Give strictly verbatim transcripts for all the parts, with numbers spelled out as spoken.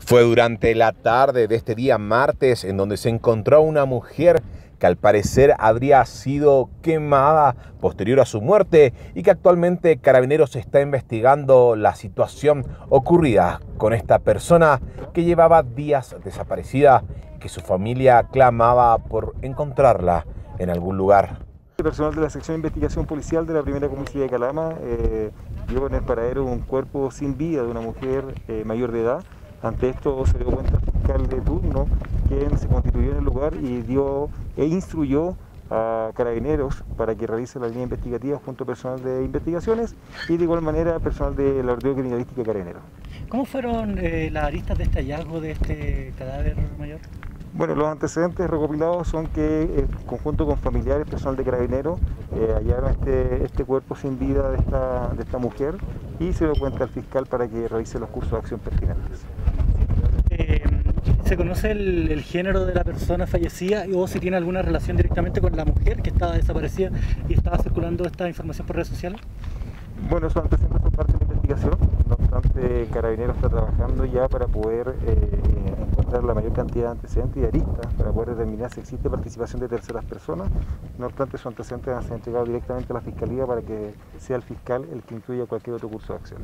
Fue durante la tarde de este día martes en donde se encontró una mujer que al parecer habría sido quemada posterior a su muerte y que actualmente Carabineros está investigando la situación ocurrida con esta persona que llevaba días desaparecida y que su familia clamaba por encontrarla en algún lugar. El personal de la sección de investigación policial de la primera comisaría de Calama eh, vio en el paradero un cuerpo sin vida de una mujer eh, mayor de edad. Ante esto se dio cuenta el fiscal de turno, quien se constituyó en el lugar y dio e instruyó a Carabineros para que realice la línea investigativa junto a personal de investigaciones y de igual manera personal de la Orden Criminalística de Carabineros. ¿Cómo fueron eh, las aristas de este hallazgo de este cadáver, mayor? Bueno, los antecedentes recopilados son que, en conjunto con familiares, personal de Carabineros, eh, hallaron este, este cuerpo sin vida de esta, de esta mujer y se dio cuenta al fiscal para que realice los cursos de acción pertinentes. Eh, ¿Se conoce el, el género de la persona fallecida o si tiene alguna relación directamente con la mujer que estaba desaparecida y estaba circulando esta información por redes sociales? Bueno, esos antecedentes son parte de la investigación, no obstante Carabineros está trabajando ya para poder eh, encontrar la mayor cantidad de antecedentes y aristas para poder determinar si existe participación de terceras personas. No obstante, esos antecedentes van a ser entregados directamente a la Fiscalía para que sea el fiscal el que incluya cualquier otro curso de acción.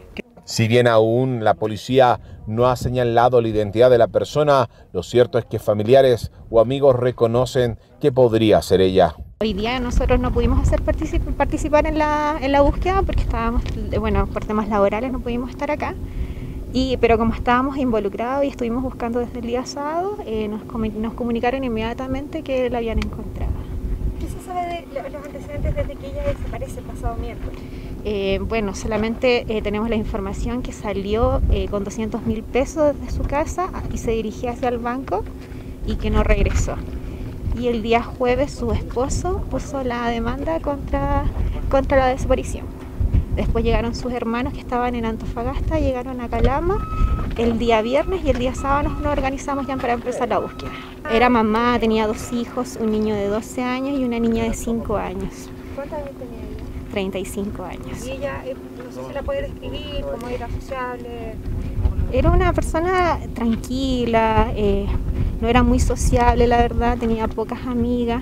Si bien aún la policía no ha señalado la identidad de la persona, lo cierto es que familiares o amigos reconocen que podría ser ella. Hoy día nosotros no pudimos hacer particip participar en la, en la búsqueda porque estábamos, bueno, por temas laborales no pudimos estar acá, y, pero como estábamos involucrados y estuvimos buscando desde el día sábado, eh, nos, nos comunicaron inmediatamente que la habían encontrado. ¿Qué se sabe de los antecedentes desde que ella desaparece el pasado miércoles? Eh, bueno, solamente eh, tenemos la información que salió eh, con doscientos mil pesos de su casa y se dirigía hacia el banco y que no regresó. Y el día jueves su esposo puso la demanda contra, contra la desaparición. Después llegaron sus hermanos que estaban en Antofagasta, llegaron a Calama el día viernes y el día sábado nos organizamos ya para empezar la búsqueda. Era mamá, tenía dos hijos, un niño de doce años y una niña de cinco años. ¿Cuántos años tenía ella? treinta y cinco años. Y ella, eh, no sé si la puede describir, cómo era sociable. Era una persona tranquila, eh, no era muy sociable, la verdad, tenía pocas amigas,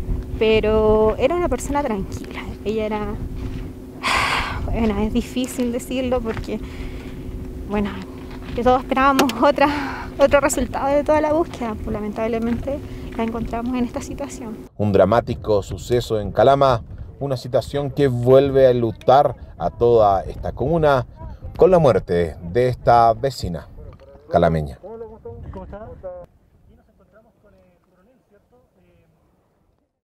pero era una persona tranquila. Ella era, bueno, es difícil decirlo porque, bueno, que todos esperábamos otra, otro resultado de toda la búsqueda, pues lamentablemente la encontramos en esta situación. Un dramático suceso en Calama, una situación que vuelve a enlutar a toda esta comuna con la muerte de esta vecina calameña. ¿Cómo está? Y nos encontramos con el coronel, ¿cierto? Eh...